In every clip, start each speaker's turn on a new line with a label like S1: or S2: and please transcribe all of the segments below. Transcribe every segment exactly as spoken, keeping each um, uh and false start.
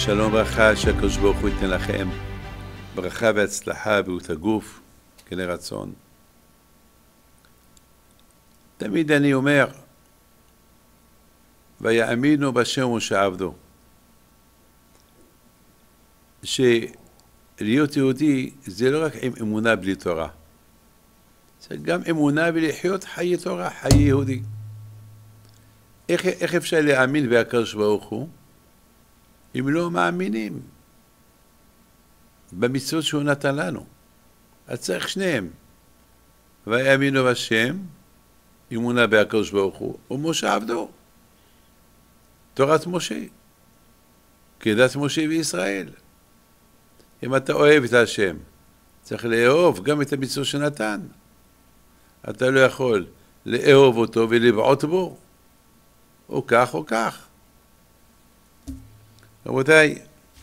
S1: שלום ברכה, שהקדוש ברוך הוא ייתן לכם ברכה והצלחה בריאות הגוף, כן רצון. תמיד אני אומר, ויאמינו בשם משה עבדו, שלהיות יהודי זה לא רק עם אמונה בלי תורה, זה גם אמונה בלחיות חיי תורה, חיי יהודי. איך, איך אפשר להאמין בהקדוש ברוך הוא אם לא מאמינים במצוות שהוא נתן לנו? אז צריך שניהם. ויאמינו בשם, אמונה בהקדוש ברוך הוא, ומשה עבדו, תורת משה, כדת משה וישראל. אם אתה אוהב את השם, צריך לאהוב גם את המצוות שנתן. אתה לא יכול לאהוב אותו ולבעוט בו, או כך או כך. רבותיי,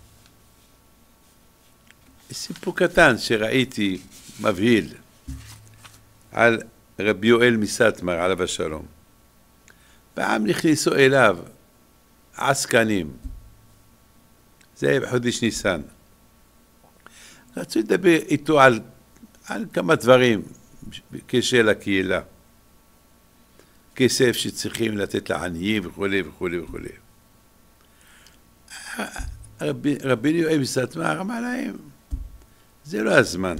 S1: סיפור קטן שראיתי מבהיל על רבי יואל מסטמר עליו השלום. פעם נכנסו אליו עסקנים, זה היה בחודש ניסן. רצו לדבר איתו על, על כמה דברים כשל הקהילה, כסף שצריכים לתת לעניים וכו' וכו' וכו'. רבי, רבי יואל מסטמר אמר להם, זה לא הזמן.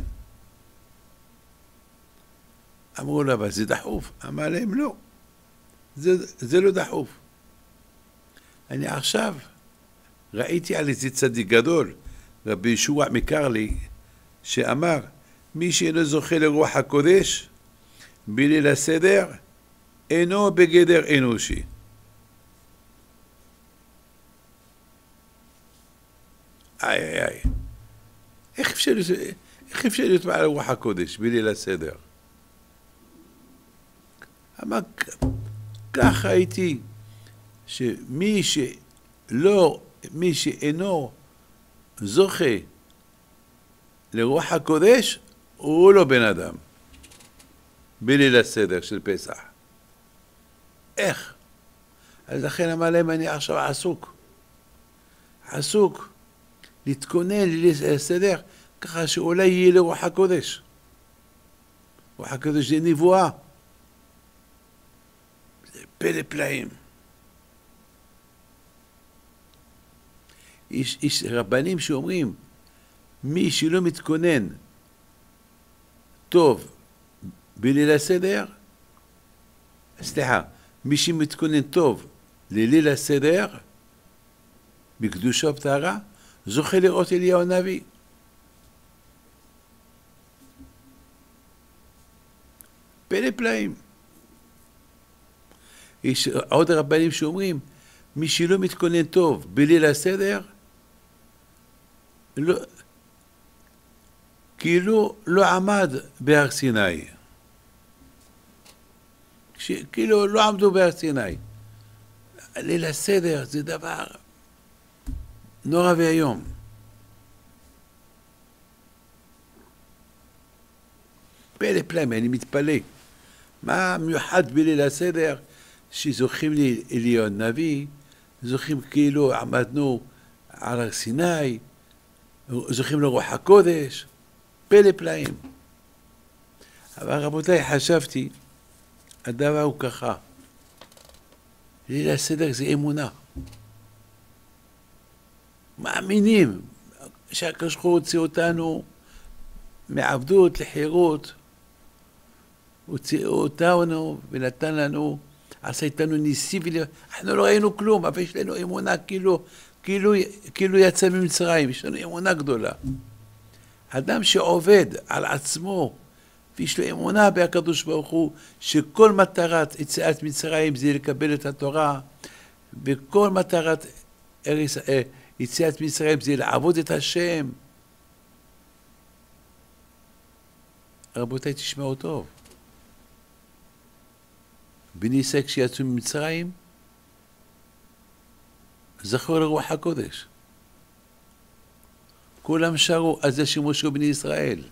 S1: אמרו לו, אבל זה דחוף. אמר להם, לא, זה, זה לא דחוף. אני עכשיו ראיתי על איזה צדיק גדול, רבי ישוע מקרלי, שאמר, מי שאינו זוכה לרוח הקודש בליל הסדר, אינו בגדר אנושי. איי איי איי, איך אפשר, איך אפשר להיות בעל רוח הקודש בליל הסדר? אמר, כך הייתי, שמי שלא, מי שאינו זוכה לרוח הקודש, הוא לא בן אדם בליל הסדר של פסח. איך? אז לכן אמר להם, אני עכשיו עסוק, עסוק להתכונן לליל הסדר, ככה שאולי יהיה לרוח הקודש. רוח הקודש זה נבואה, זה פלא פלאים. יש, יש רבנים שאומרים, מי שלא מתכונן טוב בליל הסדר, סליחה, מי שמתכונן טוב לליל הסדר, בקדושה ובטהרה, זוכה לראות אליהו הנביא. פלא פלאים. יש עוד רבנים שאומרים, מי שלא מתכונן טוב בליל הסדר, לא, כאילו לא עמד בהר סיני. כאילו לא עמדו בהר סיני. ליל הסדר זה דבר נורא והיום. פלא פלאים, אני מתפלא. מה מיוחד בליל הסדר שזוכים לי אליהו הנביא, זוכים כאילו עמדנו על הר סיני, זוכים לרוח הקודש, פלא פלאים. אבל רבותיי, חשבתי, הדבר הוא ככה. ליל הסדר זה אמונה. מאמינים שהקדוש ברוך הוא הוציא אותנו מעבדות לחירות, הוציא אותנו ונתן לנו, עשה איתנו ניסים, אנחנו לא ראינו כלום, אבל יש לנו אמונה כאילו, כאילו, כאילו יצא ממצרים, יש לנו אמונה גדולה. אדם שעובד על עצמו, ויש לו אמונה בהקדוש ברוך הוא, שכל מטרת יציאת מצרים זה לקבל את התורה, וכל מטרת ארץ, יציאת מצרים זה לעבוד את השם. רבותיי, תשמעו טוב. בני ישראל כשיצאו ממצרים, זכו לרוח הקודש. כולם שרו על זה שמשה בני ישראל.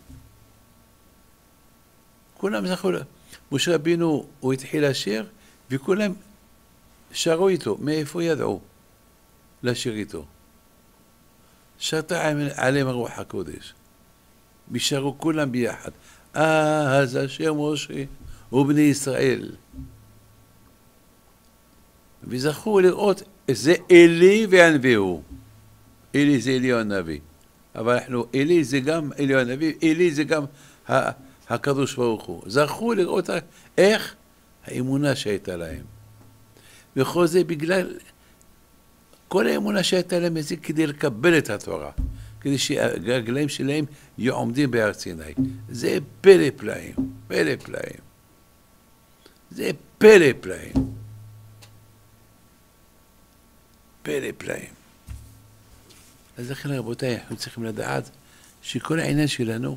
S1: כולם זכו, משה רבינו הוא התחיל לשיר, וכולם שרו איתו. מאיפה ידעו לשיר איתו? שרתה עליהם הרוח הקודש. נשארו כולם ביחד. אז השם משה ובני ישראל. וזכו לראות, זה אלי והנביאו. אלי זה אליהו הנביא. אבל אנחנו, אלי זה גם אליהו הנביא, אלי זה גם הקדוש ברוך הוא. זכו לראות איך האמונה שהייתה להם. וכל זה בגלל, כל האמונה שהייתה להם זה כדי לקבל את התורה. כדי שהרגליים שלהם יהיו עומדים בהר סיני. זה פלא פלאים, פלא פלאים. זה פלא פלאים. פלא פלאים. אז לכן רבותיי, אנחנו צריכים לדעת שכל העניין שלנו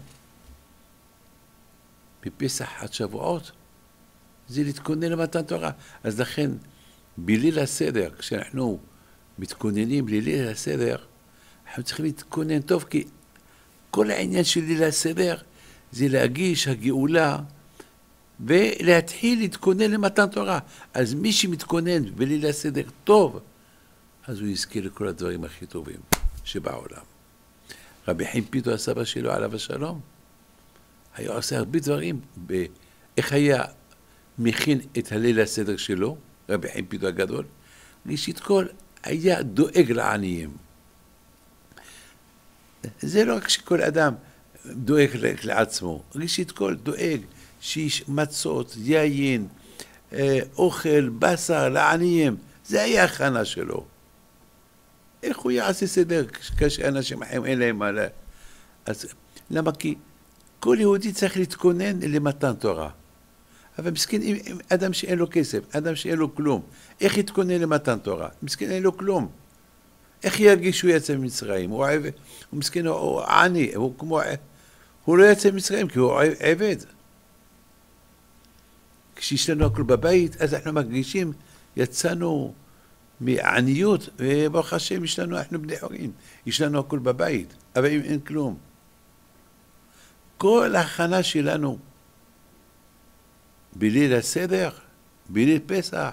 S1: בפסח עד שבועות זה להתכונן למתן תורה. אז לכן בליל הסדר, כשאנחנו מתכוננים לליל הסדר, אנחנו צריכים להתכונן טוב, כי כל העניין של ליל הסדר זה להגיש הגאולה ולהתחיל להתכונן למתן תורה. אז מי שמתכונן בליל הסדר טוב, אז הוא יזכה לכל הדברים הכי טובים שבעולם. רבי חיים פיתו הסבא שלו עליו השלום, היה עושה הרבה דברים, איך היה מכין את הליל הסדר שלו, רבי חיים פיתו הגדול, ראשית כל היה דואג לעניים. זה לא רק שכל אדם דואג לעצמו, ראשית כל דואג שיש מצות, יין, אוכל, בשר לעניים, זה היה הכנה שלו. איך הוא יעשה סדר כשאנשים אחרים אין להם מה לה... אז למה? כי כל יהודי צריך להתכונן למתן תורה. אבל מסכן, אדם שאין לו כסף, אדם שאין לו כלום, איך יתכונן למתן תורה? מסכן אין לו כלום. איך ירגיש שהוא יצא ממצרים? הוא עבד, הוא מסכן, הוא עני, הוא כמו... הוא לא יצא ממצרים כי הוא עבד. כשיש לנו הכל בבית, אז אנחנו מרגישים, יצאנו מעניות, וברוך השם, יש לנו, אנחנו בני חורין, יש לנו הכל בבית, אבל אם אין כלום. כל ההכנה שלנו, בליל הסדר, בליל פסח,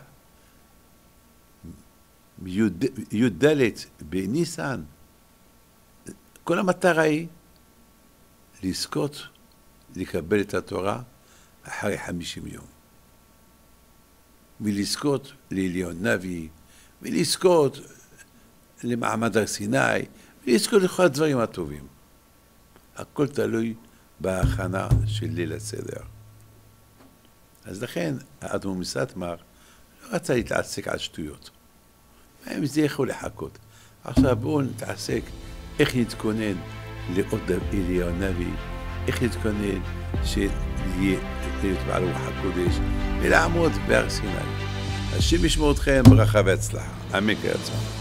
S1: י"ד בניסן, כל המטרה היא לזכות לקבל את התורה אחרי חמישים יום. ולזכות לאליהו הנביא, ולזכות למעמד הר סיני, ולזכות לכל הדברים הטובים. הכל תלוי בהכנה של ליל הסדר. אז לכן האדמו"ר מסאטמר לא רצה להתעסק על שטויות. מה אם זה יכול לחכות? עכשיו בואו נתעסק איך נתכונן לעוד אליהו הנביא, איך נתכונן שיהיה להיות בעל רוח הקודש ולעמוד בהר סיני. השם ישמור אתכם ברכה והצלחה. אמן כן יהי רצון.